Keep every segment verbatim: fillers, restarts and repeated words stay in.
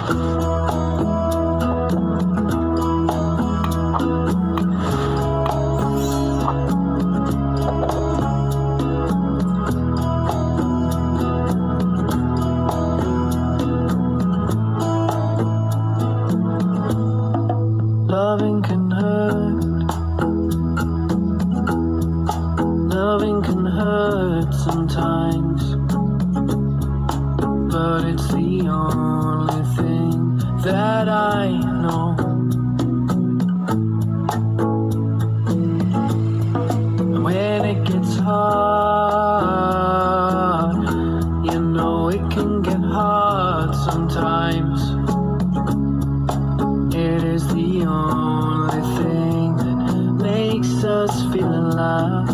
Loving can hurt. Loving can hurt sometimes, but it's the only thing that I know. And when it gets hard, you know it can get hard sometimes. It is the only thing that makes us feel alive.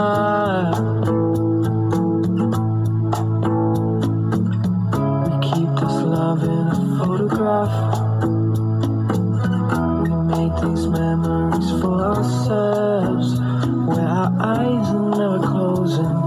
We keep this love in a photograph. We make these memories for ourselves, where our eyes are never closing.